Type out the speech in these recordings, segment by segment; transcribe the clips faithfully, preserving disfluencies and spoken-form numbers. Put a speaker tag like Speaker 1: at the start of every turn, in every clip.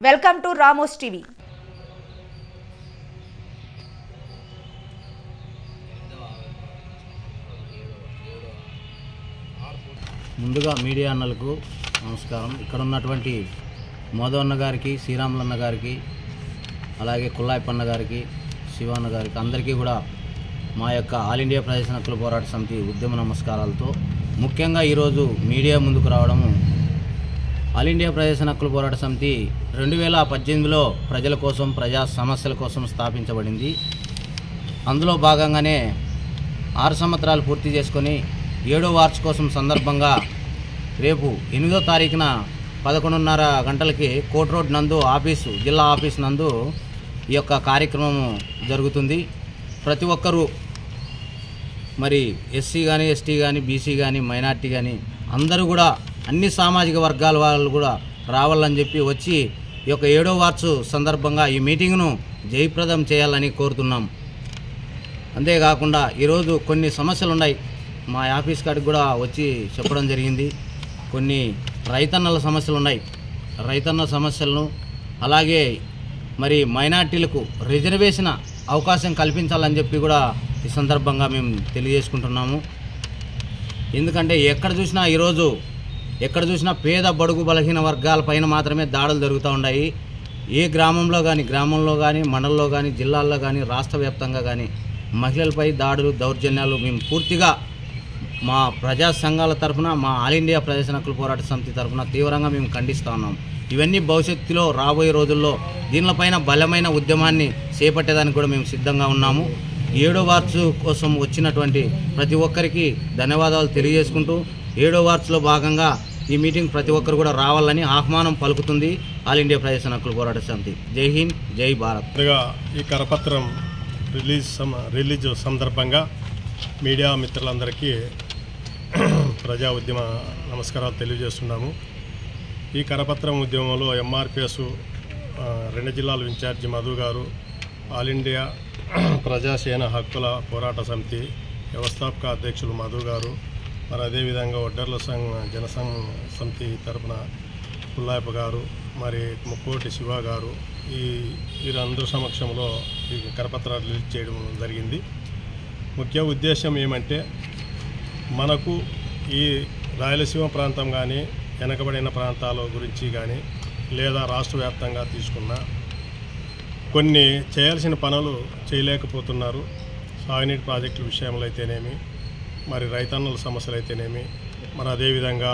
Speaker 1: Welcome to Ramos TV.
Speaker 2: ముందుగా media అన్నలకు నమస్కారం. ఇక్కడ ఉన్నటువంటి మోదవన్న గారికి, శ్రీరాములన్న గారికి, అలాగే కుల్లాయపన్న గారికి, శివన్న గారికి అందరికీ కూడా మా యొక్క ఆల్ ఇండియా ప్రజాసేన హక్కుల పోరాట సమితి ఉద్యమ నమస్కారాలతో ముఖ్యంగా ఈరోజు మీడియా ముందుకు రావడము, ఆల్ ఇండియా ప్రజాసేన హక్కుల పోరాట సమితి రెండు వేల పద్దెనిమిదిలో ప్రజల కోసం, ప్రజా సమస్యల కోసం స్థాపించబడింది. అందులో భాగంగానే ఆరు సంవత్సరాలు పూర్తి చేసుకొని ఏడో వార్షికోత్సవం సందర్భంగా రేపు ఎనిమిదో తారీఖున పదకొండున్నర గంటలకి కోట్ రోడ్ నందు ఆఫీసు, జిల్లా ఆఫీస్ నందు ఈ యొక్క కార్యక్రమం జరుగుతుంది. ప్రతి ఒక్కరూ మరి ఎస్సీ కానీ, ఎస్టీ కానీ, బీసీ కానీ, మైనార్టీ కానీ అందరూ కూడా అన్ని సామాజిక వర్గాల వాళ్ళు కూడా రావాలని చెప్పి వచ్చి ఈ యొక్క ఏడో వార్షు సందర్భంగా ఈ మీటింగ్ను జయప్రదం చేయాలని కోరుతున్నాం. అంతేకాకుండా ఈరోజు కొన్ని సమస్యలు ఉన్నాయి, మా ఆఫీస్ కాడికి కూడా వచ్చి చెప్పడం జరిగింది. కొన్ని రైతన్నల సమస్యలు ఉన్నాయి. రైతన్న సమస్యలను అలాగే మరి మైనార్టీలకు రిజర్వేషన్ అవకాశం కల్పించాలని చెప్పి కూడా ఈ సందర్భంగా మేము తెలియజేసుకుంటున్నాము. ఎందుకంటే ఎక్కడ చూసినా ఈరోజు ఎక్కడ చూసినా పేద బడుగు బలహీన వర్గాల పైన మాత్రమే దాడులు జరుగుతూ ఉన్నాయి. ఏ గ్రామంలో కానీ గ్రామంలో కానీ మండలంలో కానీ జిల్లాల్లో కానీ రాష్ట్ర వ్యాప్తంగా కానీ మహిళలపై దాడులు, దౌర్జన్యాలు మేము పూర్తిగా మా ప్రజా సంఘాల తరఫున, మా ఆల్ ఇండియా ప్రజాసేన హక్కుల పోరాట సమితి తరఫున తీవ్రంగా మేము ఖండిస్తూ ఉన్నాం. ఇవన్నీ భవిష్యత్తులో రాబోయే రోజుల్లో దీనిపైన బలమైన ఉద్యమాన్ని చేపట్టేదానికి కూడా మేము సిద్ధంగా ఉన్నాము. ఏడో వార్షు కోసం వచ్చినటువంటి ప్రతి ఒక్కరికి ధన్యవాదాలు తెలియజేసుకుంటూ ఏడో వార్షులో భాగంగా ఈ మీటింగ్ ప్రతి ఒక్కరు కూడా రావాలని ఆహ్వానం పలుకుతుంది ఆల్ ఇండియా ప్రజాసేన హక్కుల పోరాట సమితి. జై హింద్, జై భారత్.
Speaker 3: ఈ కరపత్రం రిలీజ్ రిలీజ్ సందర్భంగా మీడియా మిత్రులందరికీ ప్రజా ఉద్యమ నమస్కారాలు తెలియజేస్తున్నాము. ఈ కరపత్రం ఉద్యమంలో ఎంఆర్పిఎస్ రెండు జిల్లాల ఇన్ఛార్జి మధు గారు, ఆల్ ఇండియా ప్రజాసేన హక్కుల పోరాట సమితి వ్యవస్థాపక అధ్యక్షులు మధు గారు, మరి అదేవిధంగా ఒడ్డర్ల సంఘ జనసంఘ సమితి తరఫున కుల్లాయప గారు, మరి ముక్కోటి శివ గారు, ఈ వీరందరి సమక్షంలో ఈ కరపత్రాలు రిలీజ్ చేయడం జరిగింది. ముఖ్య ఉద్దేశం ఏమంటే, మనకు ఈ రాయలసీమ ప్రాంతం కానీ, వెనకబడిన ప్రాంతాల గురించి కానీ, లేదా రాష్ట్ర వ్యాప్తంగా తీసుకున్న కొన్ని చేయాల్సిన పనులు చేయలేకపోతున్నారు. సాగునీటి ప్రాజెక్టుల విషయంలో అయితేనేమి, మరి రైతన్నుల సమస్యలు అయితేనేమి, మరి అదేవిధంగా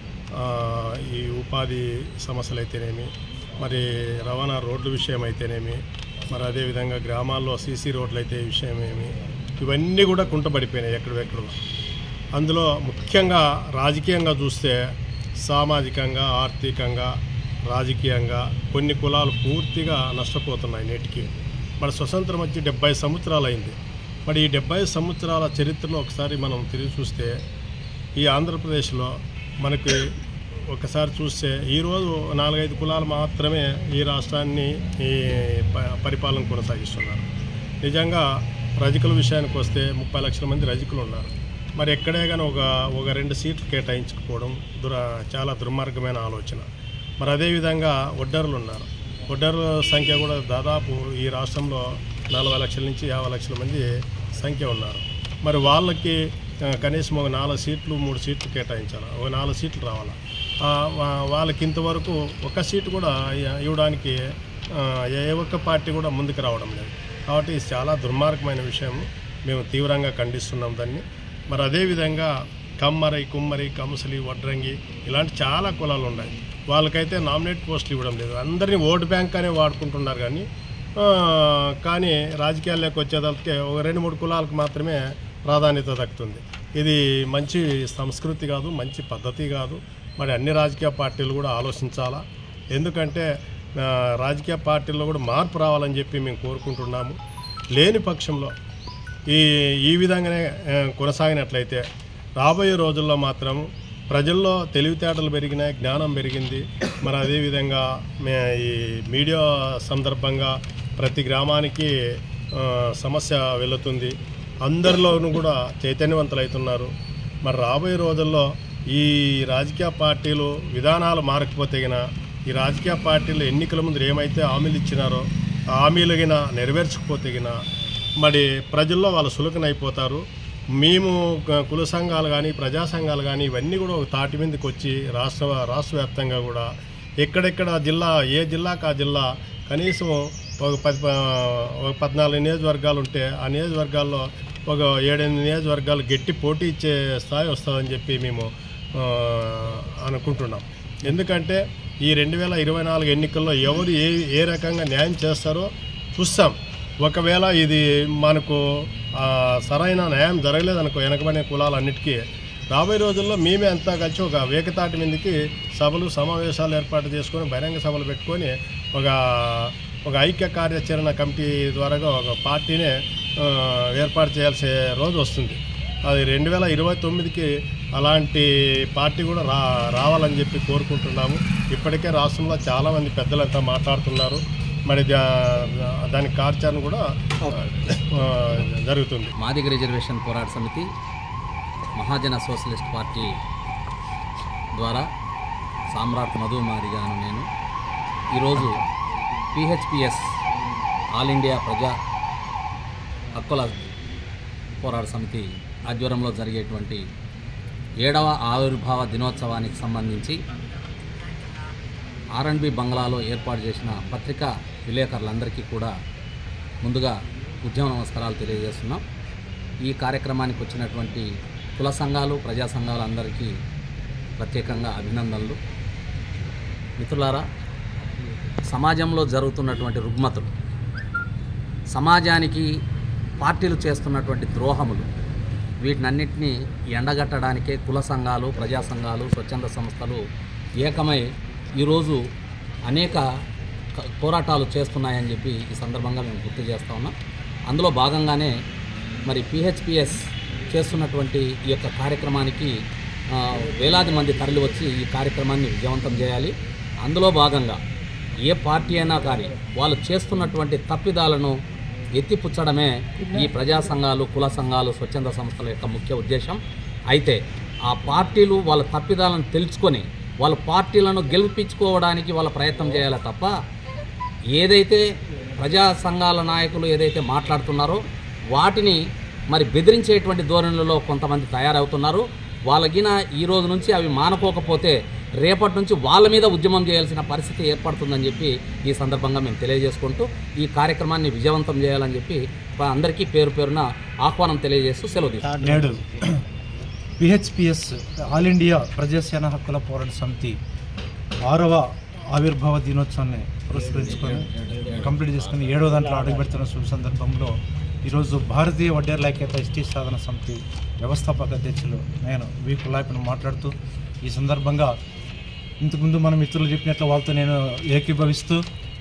Speaker 3: ఈ ఉపాధి సమస్యలు అయితేనేమి, మరి రవాణా రోడ్ల విషయం అయితేనేమి, మరి అదేవిధంగా గ్రామాల్లో సీసీ రోడ్లు అయితే విషయమేమి, ఇవన్నీ కూడా కుంటపడిపోయినాయి ఎక్కడెక్కడ. అందులో ముఖ్యంగా రాజకీయంగా చూస్తే సామాజికంగా, ఆర్థికంగా, రాజకీయంగా కొన్ని కులాలు పూర్తిగా నష్టపోతున్నాయి నేటికి. మరి స్వతంత్రం వచ్చి డెబ్బై సంవత్సరాలు అయింది. మరి ఈ డెబ్బై సంవత్సరాల చరిత్రలో ఒకసారి మనం తిరిగి చూస్తే ఈ ఆంధ్రప్రదేశ్లో మనకి ఒకసారి చూస్తే ఈరోజు నాలుగైదు కులాలు మాత్రమే ఈ రాష్ట్రాన్ని ఈ పరిపాలన కొనసాగిస్తున్నారు. నిజంగా రజకుల విషయానికి వస్తే ముప్పై లక్షల మంది రజకులు ఉన్నారు. మరి ఎక్కడే కానీ ఒక ఒక రెండు సీట్లు కేటాయించకపోవడం దుర చాలా దుర్మార్గమైన ఆలోచన. మరి అదేవిధంగా ఒడ్డర్లు ఉన్నారు. ఒడ్డర్ల సంఖ్య కూడా దాదాపు ఈ రాష్ట్రంలో నలభై లక్షల నుంచి యాభై లక్షల మంది సంఖ్య ఉన్నారు. మరి వాళ్ళకి కనీసం ఒక నాలుగు సీట్లు మూడు సీట్లు కేటాయించాలి, ఒక నాలుగు సీట్లు రావాలి. వాళ్ళకి ఇంతవరకు ఒక సీటు కూడా ఇవ్వడానికి ఏ ఒక్క పార్టీ కూడా ముందుకు రావడం లేదు. కాబట్టి ఇది చాలా దుర్మార్గమైన విషయం. మేము తీవ్రంగా ఖండిస్తున్నాం దాన్ని. మరి అదేవిధంగా కమ్మరి, కుమ్మరి, కంసలి, వడ్రంగి ఇలాంటి చాలా కులాలు ఉన్నాయి. వాళ్ళకైతే నామినేట్ పోస్టులు ఇవ్వడం లేదు. అందరినీ ఓటు బ్యాంక్ అనే వాడుకుంటున్నారు. కానీ కానీ రాజకీయాల్లోకి వచ్చేదానికి ఒక రెండు మూడు కులాలకు మాత్రమే ప్రాధాన్యత దక్కుతుంది. ఇది మంచి సంస్కృతి కాదు, మంచి పద్ధతి కాదు. మరి అన్ని రాజకీయ పార్టీలు కూడా ఆలోచించాలా. ఎందుకంటే రాజకీయ పార్టీల్లో కూడా మార్పు రావాలని చెప్పి మేము కోరుకుంటున్నాము. లేని పక్షంలో ఈ ఈ విధంగానే కొనసాగినట్లయితే రాబోయే రోజుల్లో మాత్రం ప్రజల్లో తెలివితేటలు పెరిగినాయి, జ్ఞానం పెరిగింది. మరి అదేవిధంగా మే ఈ మీడియా సందర్భంగా ప్రతి గ్రామానికి సమస్య వెళుతుంది. అందరిలోనూ కూడా చైతన్యవంతులవుతున్నారు. మరి రాబోయే రోజుల్లో ఈ రాజకీయ పార్టీలు విధానాలు మారకపోతే ఈ రాజకీయ పార్టీలు ఎన్నికల ముందు ఏమైతే హామీలు ఇచ్చినారో ఆ హామీలు గిన నెరవేర్చకపోతే గిన మరి ప్రజల్లో వాళ్ళు సులకనైపోతారు. మేము కుల సంఘాలు కానీ ప్రజా సంఘాలు కానీ ఇవన్నీ కూడా ఒక తాటి మీదకి వచ్చి రాష్ట్ర రాష్ట్ర వ్యాప్తంగా కూడా ఎక్కడెక్కడ జిల్లా ఏ జిల్లాకు ఆ జిల్లా కనీసం ఒక పది ఒక పద్నాలుగు నియోజకవర్గాలు ఉంటే ఆ నియోజకవర్గాల్లో ఒక ఏడెనిమిది నియోజకవర్గాలు గట్టి పోటీ ఇచ్చే స్థాయి వస్తుందని చెప్పి మేము అనుకుంటున్నాం. ఎందుకంటే ఈ రెండు వేల ఇరవై నాలుగు ఎన్నికల్లో ఎవరు ఏ ఏ రకంగా న్యాయం చేస్తారో చూస్తాం. ఒకవేళ ఇది మనకు సరైన న్యాయం జరగలేదనుకో వెనకబడిన కులాలన్నిటికీ రాబోయే రోజుల్లో మేమే అంతా కలిసి ఒక వేకతాటి మీదకి సభలు సమావేశాలు ఏర్పాటు చేసుకొని బహిరంగ సభలు పెట్టుకొని ఒక ఒక ఐక్య కార్యాచరణ కమిటీ ద్వారా ఒక పార్టీనే ఏర్పాటు చేయాల్సిన రోజు వస్తుంది. అది రెండు వేల ఇరవై తొమ్మిదికి అలాంటి పార్టీ కూడా రా రావాలని చెప్పి కోరుకుంటున్నాము. ఇప్పటికే రాష్ట్రంలో చాలామంది పెద్దలంతా మాట్లాడుతున్నారు. మరి దానికి కార్యాచరణ కూడా జరుగుతుంది.
Speaker 1: మాదిగ రిజర్వేషన్ పోరాట సమితి మహాజన సోషలిస్ట్ పార్టీ ద్వారా సామ్రాట్ మధు మాదిగాను నేను ఈరోజు పిహెచ్పిఎస్ ఆల్ ఇండియా ప్రజా హక్కుల పోరాట సమితి ఆధ్వర్యంలో జరిగేటువంటి ఏడవ ఆవిర్భావ దినోత్సవానికి సంబంధించి ఆర్ అండ్ బి బంగ్లాలో ఏర్పాటు చేసిన పత్రికా విలేకరులందరికీ కూడా ముందుగా ఉద్యమ నమస్కారాలు తెలియజేస్తున్నాం. ఈ కార్యక్రమానికి వచ్చినటువంటి కుల సంఘాలు ప్రజా సంఘాలందరికీ ప్రత్యేకంగా అభినందనలు. మిత్రులారా, సమాజంలో జరుగుతున్నటువంటి రుగ్మతలు, సమాజానికి పార్టీలు చేస్తున్నటువంటి ద్రోహములు, వీటినన్నింటినీ ఎండగట్టడానికే కుల సంఘాలు ప్రజా సంఘాలు స్వచ్ఛంద సంస్థలు ఏకమై ఈరోజు అనేక పోరాటాలు చేస్తున్నాయని చెప్పి ఈ సందర్భంగా మేము గుర్తు చేస్తూ ఉన్నాం. అందులో భాగంగానే మరి పిహెచ్పిఎస్ చేస్తున్నటువంటి ఈ యొక్క కార్యక్రమానికి వేలాది మంది తరలి వచ్చి ఈ కార్యక్రమాన్ని విజయవంతం చేయాలి. అందులో భాగంగా ఏ పార్టీ అయినా కానీ వాళ్ళు చేస్తున్నటువంటి తప్పిదాలను ఎత్తిపుచ్చడమే ఈ ప్రజా సంఘాలు కుల సంఘాలు స్వచ్ఛంద సంస్థల యొక్క ముఖ్య ఉద్దేశం. అయితే ఆ పార్టీలు వాళ్ళ తప్పిదాలను తెలుసుకొని వాళ్ళ పార్టీలను గెలిపించుకోవడానికి వాళ్ళ ప్రయత్నం చేయాలి తప్ప ఏదైతే ప్రజా సంఘాల నాయకులు ఏదైతే మాట్లాడుతున్నారో వాటిని మరి బెదిరించేటువంటి ధోరణులలో కొంతమంది తయారవుతున్నారు. వాళ్ళకిన ఈ రోజు నుంచి అవి మానుకోకపోతే రేపటి నుంచి వాళ్ళ మీద ఉద్యమం చేయాల్సిన పరిస్థితి ఏర్పడుతుందని చెప్పి ఈ సందర్భంగా మేము తెలియజేసుకుంటూ ఈ కార్యక్రమాన్ని విజయవంతం చేయాలని చెప్పి అందరికీ పేరు పేరున ఆహ్వానం తెలియజేస్తూ సెలవు తీసుకుంటాం.
Speaker 4: నేడు పిహెచ్పిఎస్ ఆల్ ఇండియా ప్రజాసేన హక్కుల పోరాట సమితి ఆరవ ఆవిర్భావ దినోత్సవాన్ని పురస్కరించుకొని కంప్లీట్ చేసుకుని ఏడవ దాంట్లో అడుగు పెడుతున్న శుభ సందర్భంలో ఈరోజు భారతీయ వడ్డేర్ల ఐక్యత ఎస్టీ సాధన సమితి వ్యవస్థాపక అధ్యక్షులు నేను వి కులాయిపని మాట్లాడుతూ ఈ సందర్భంగా ఇంతకుముందు మన మిత్రులు చెప్పినట్లు వాళ్ళతో నేను ఏకీభవిస్తూ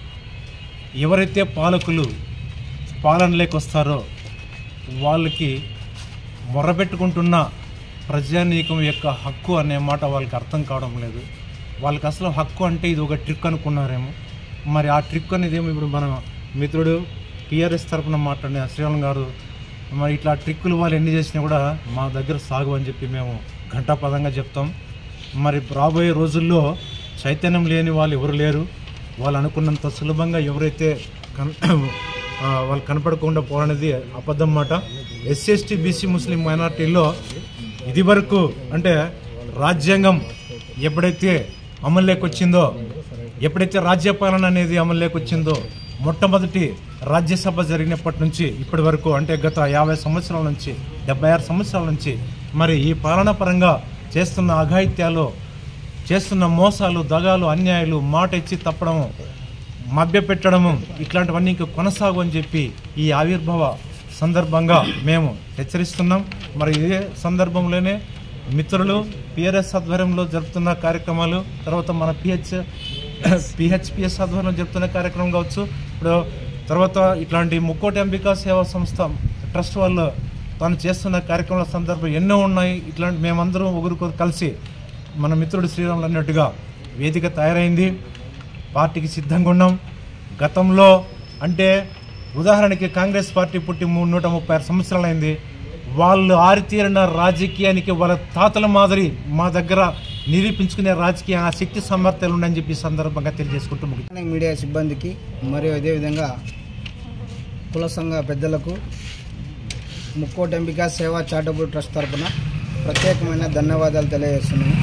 Speaker 4: ఎవరైతే పాలకులు పాలనలోకి వస్తారో వాళ్ళకి మొరబెట్టుకుంటున్న ప్రజానీకం యొక్క హక్కు అనే మాట వాళ్ళకి అర్థం కావడం లేదు. వాళ్ళకి అసలు హక్కు అంటే ఇది ఒక ట్రిక్ అనుకున్నారేమో. మరి ఆ ట్రిక్ అనేది ఏమో ఇప్పుడు మన మిత్రుడు టీఆర్ఎస్ తరఫున మాట్లాడిన శ్రీరామ్ గారు మరి ఇట్లా ట్రిక్కులు వాళ్ళు ఎన్ని చేసినా కూడా మా దగ్గర సాగు అని చెప్పి మేము ఘంటాపదంగా చెప్తాం. మరి రాబోయే రోజుల్లో చైతన్యం లేని వాళ్ళు ఎవరు లేరు. వాళ్ళు అనుకున్నంత సులభంగా ఎవరైతే కన్ వాళ్ళు కనపడకుండా పోవనేది అబద్ధం మాట. ఎస్సీ ఎస్టీ బీసీ ముస్లిం మైనార్టీల్లో ఇది వరకు అంటే రాజ్యాంగం ఎప్పుడైతే అమల్లోకి వచ్చిందో ఎప్పుడైతే రాజ్యపాలన అనేది అమల్లోకి వచ్చిందో మొట్టమొదటి రాజ్యసభ జరిగినప్పటి నుంచి ఇప్పటి వరకు అంటే గత యాభై సంవత్సరాల నుంచి డెబ్బై ఆరు సంవత్సరాల నుంచి మరి ఈ పాలనా పరంగా చేస్తున్న అఘాయిత్యాలు చేస్తున్న మోసాలు దగాలు అన్యాయాలు మాట ఇచ్చి తప్పడము మభ్యపెట్టడము ఇట్లాంటివన్నీ ఇంకా కొనసాగు అని చెప్పి ఈ ఆవిర్భావ సందర్భంగా మేము హెచ్చరిస్తున్నాం. మరి ఇదే సందర్భంలోనే మిత్రులు పిఆర్ఎస్ ఆధ్వర్యంలో జరుపుతున్న కార్యక్రమాలు తర్వాత మన పిహెచ్ పిహెచ్పిఎస్ ఆధ్వర్యంలో జరుపుతున్న కార్యక్రమం కావచ్చు. ఇప్పుడు తర్వాత ఇట్లాంటి ముక్కోటి అంబికా సేవా సంస్థ ట్రస్ట్ వాళ్ళు తాను చేస్తున్న కార్యక్రమాల సందర్భం ఎన్నో ఉన్నాయి. ఇట్లాంటి మేమందరం ఒకరికొకరు కలిసి మన మిత్రుడు శ్రీరాములు అన్నట్టుగా వేదిక తయారైంది. పార్టీకి సిద్ధంగా ఉన్నాం. గతంలో అంటే ఉదాహరణకి కాంగ్రెస్ పార్టీ పుట్టి మూడు నూట ముప్పై ఆరు సంవత్సరాలైంది. వాళ్ళు ఆరితీరిన రాజకీయానికి వాళ్ళ తాతల మాదిరి మా దగ్గర నిరూపించుకునే రాజకీయ శక్తి సామర్థ్యాలు ఉన్నాయని చెప్పి ఈ సందర్భంగా తెలియజేసుకుంటూ ముగి
Speaker 5: మీడియా సిబ్బందికి మరియు అదేవిధంగా కుల సంఘ పెద్దలకు ముక్కోటి ఎంపిక సేవా చారిటబుల్ ట్రస్ట్ తరఫున ప్రత్యేకమైన ధన్యవాదాలు తెలియజేస్తున్నాను.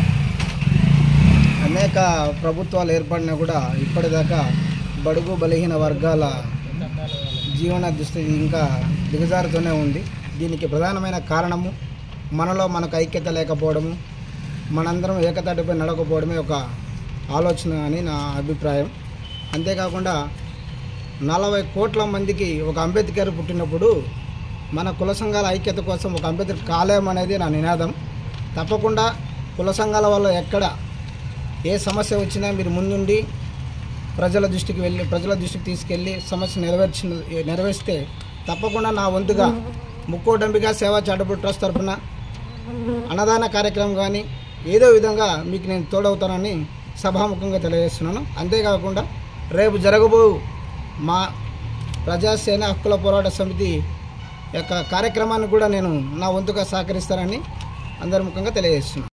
Speaker 5: అనేక ప్రభుత్వాలు ఏర్పడినా కూడా ఇప్పటిదాకా బడుగు బలహీన వర్గాల జీవన దుస్థితి ఇంకా దిగజారుతూనే ఉంది. దీనికి ప్రధానమైన కారణము మనలో మనకు ఐక్యత లేకపోవడము, మనందరం ఏకతాటిపై నడకపోవడమే ఒక ఆలోచన అని నా అభిప్రాయం. అంతేకాకుండా నలభై కోట్ల మందికి ఒక అంబేద్కర్ పుట్టినప్పుడు మన కుల సంఘాల ఐక్యత కోసం ఒక అంబేద్కర్ కాలేయం అనేది నా నినాదం. తప్పకుండా కుల సంఘాల వల్ల ఎక్కడ ఏ సమస్య వచ్చినా మీరు ముందుండి ప్రజల దృష్టికి వెళ్ళి ప్రజల దృష్టికి తీసుకెళ్ళి సమస్య నెరవేర్చి నెరవేర్స్తే తప్పకుండా నా వంతుగా ముక్కోటంబిగా సేవా చారిటబుల్ ట్రస్ట్ తరఫున అన్నదాన కార్యక్రమం కానీ ఏదో విధంగా మీకు నేను తోడవుతానని సభాముఖంగా తెలియజేస్తున్నాను. అంతేకాకుండా రేపు జరగబో మా ప్రజాసేన హక్కుల పోరాట సమితి యొక్క కార్యక్రమాన్ని కూడా నేను నా వంతుగా సహకరిస్తానని అందరి ముఖంగా తెలియజేస్తున్నాను.